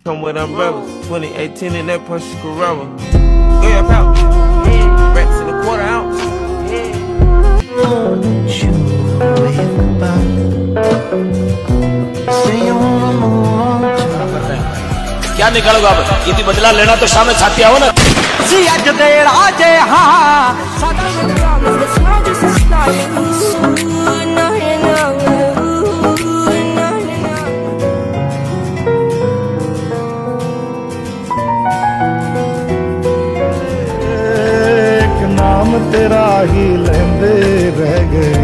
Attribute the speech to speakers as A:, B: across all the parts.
A: Come with umbrellas, 2018 in that Porsche Carrera. Go your pouch, racks in a quarter ounce.
B: क्या निकालोगे आप? यदि बदला लेना तो सामने छाती आओ ना।
C: तेरा ही लेंदे रह गए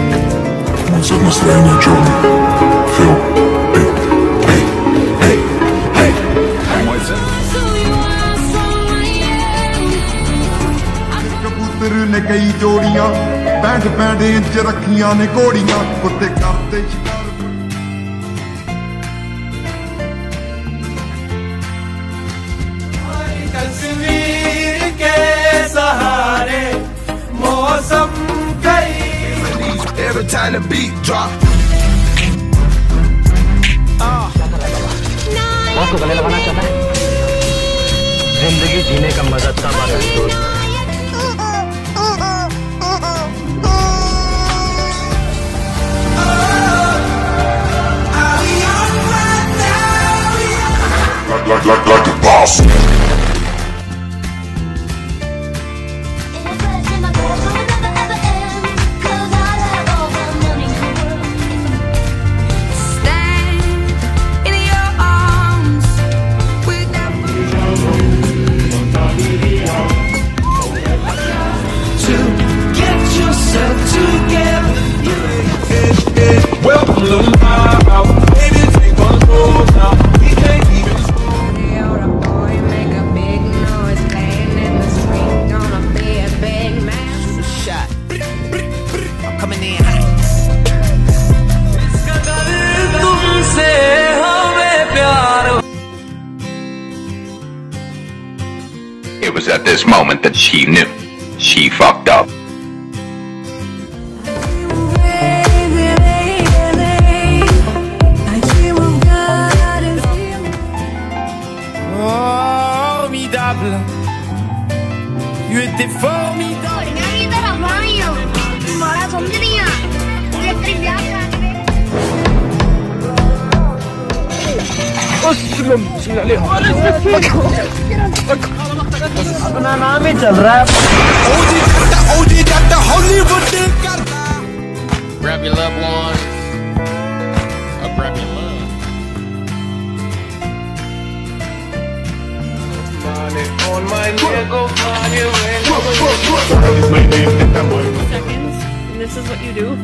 C: कबूतर ने कई जोड़ियां बैंड बैंडे च रखियां ने घोड़ियां कुत्ते करते शिकार
A: तस्वीर के सहारे मौसम कई
C: every time the beat drop
B: boss को गले लगाना चाहता है। जिंदगी जीने का मजा तब आता है दोस्त।
C: like a boss
D: It was at this moment that she knew she fucked up.
A: Formidable. Tu étais formidable.
B: अपना नाम ही चल रहा है।
E: Grab your loved one. Or grab your love.
A: On my Lego
F: seconds, and this is what you do.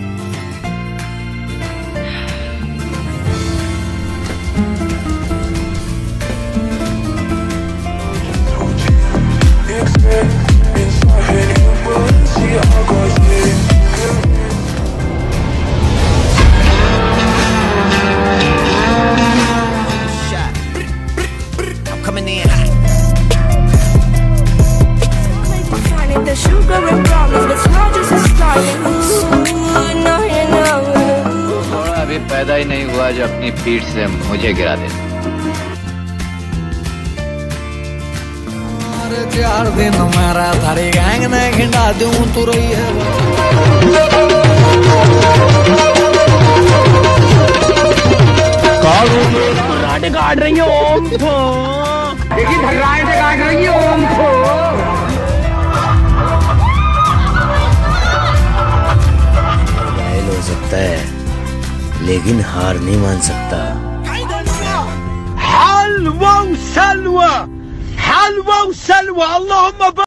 B: I'm coming in hot.
G: The sugar and promise, but small just a starting.
H: थोड़ा अभी पैदा ही नहीं हुआ जो अपनी पीठ से मुझे गिरा दे।
B: 4 दिन मेरा थारी गैंग ने खिंडा दूं तू रही है।
F: धर्राटे काट रही है ओम को। देखिए धर्राटे काट रही है ओम को।
I: घायल हो सकता है लेकिन हार नहीं मान सकता।
B: हलवा सलवा अल्लाहुम्मा